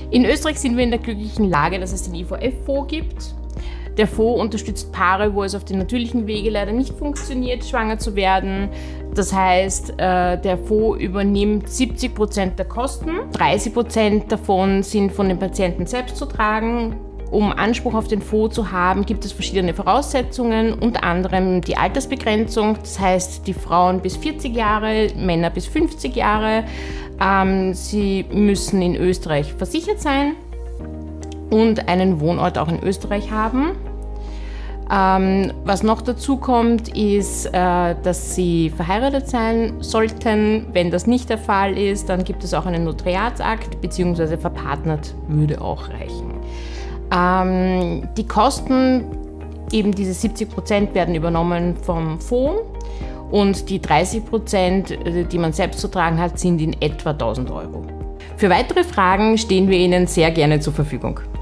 In Österreich sind wir in der glücklichen Lage, dass es den IVF-Fonds gibt. Der Fonds unterstützt Paare, wo es auf den natürlichen Wege leider nicht funktioniert, schwanger zu werden. Das heißt, der Fonds übernimmt 70% der Kosten. 30% davon sind von den Patienten selbst zu tragen. Um Anspruch auf den Fonds zu haben, gibt es verschiedene Voraussetzungen, unter anderem die Altersbegrenzung, das heißt die Frauen bis 40 Jahre, Männer bis 50 Jahre. Sie müssen in Österreich versichert sein und einen Wohnort auch in Österreich haben. Was noch dazu kommt, ist, dass sie verheiratet sein sollten. Wenn das nicht der Fall ist, dann gibt es auch einen Notariatsakt, beziehungsweise verpartnert würde auch reichen. Die Kosten, eben diese 70%, werden übernommen vom Fonds und die 30%, die man selbst zu tragen hat, sind in etwa 1.000 €. Für weitere Fragen stehen wir Ihnen sehr gerne zur Verfügung.